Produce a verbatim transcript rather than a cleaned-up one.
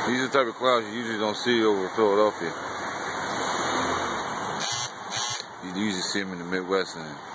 These are the type of clouds you usually don't see over Philadelphia. You usually see them in the Midwest and